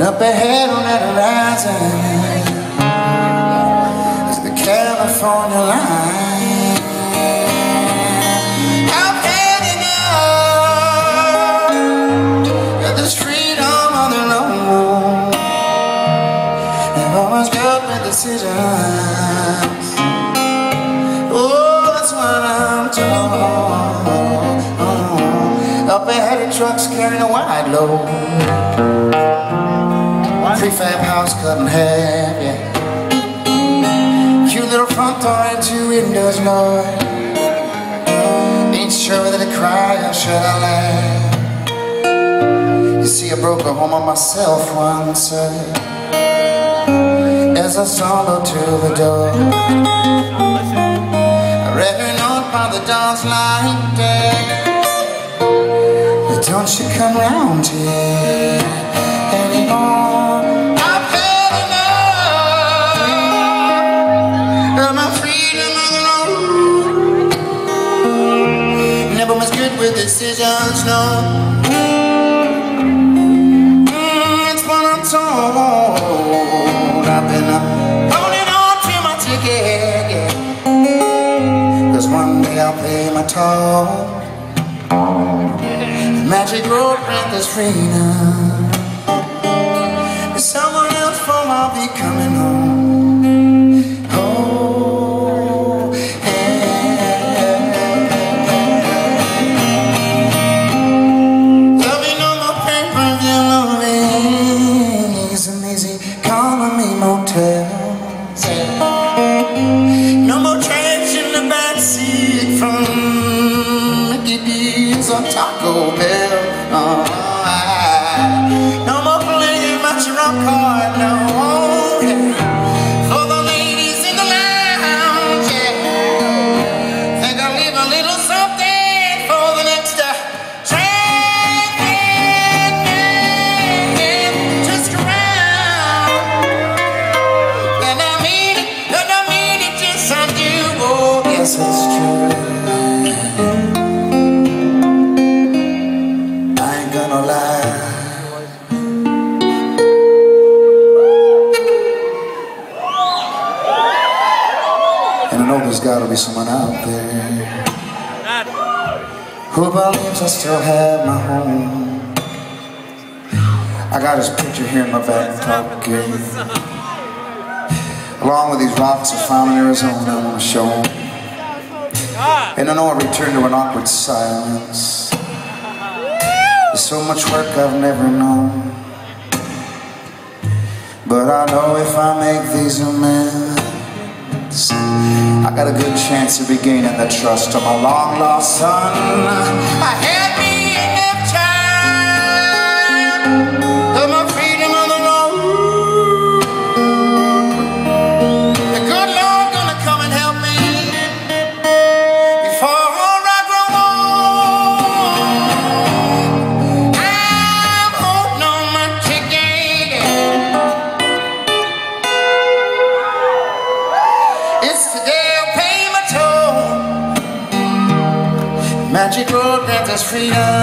up ahead on that horizon is the California line. I've had enough of this freedom on the road. I've always got my decisions. Oh, that's what I'm told. Up ahead of trucks carrying a wide load. Prefab house cut in half, yeah. Cute little front door and 2 windows, Lord. Ain't sure whether to cry or should I laugh. You see, I broke a home on myself once as I stumbled to the door. I reckon on by the dawn's light day. Don't you come round here anymore. I've had enough of my freedom on the road. Never was good with decisions, no. It's what I'm told. I've been holding on to my ticket, yeah. 'Cause one day I'll pay my toll. Magic road grant us freedom. There's someone else for I'll be coming home. Oh, yeah. There'll be no more pay-per-view movies and easy economy motels. No more trash in the backseat from on Taco Bell. No more playing my trump card, no. Yeah. For the ladies in the lounge, yeah. Think I'll leave a little something for the next train just around. And I mean it, yes I do. Oh, yes it's true. And I know there's gotta be someone out there who believes I still have my home. I got his picture here in my back pocket, along with these rocks I found in Arizona I want to show him. And I know I returned to an awkward silence. There's so much work I've never known. But I know if I make these amends, I got a good chance of regaining the trust of my long-lost son. I had me enough time of my freedom on the road. The good Lord gonna come and help me before I grow old. I'm holding on my ticket. It's today I'll pay my toll. Magic road grants us freedom.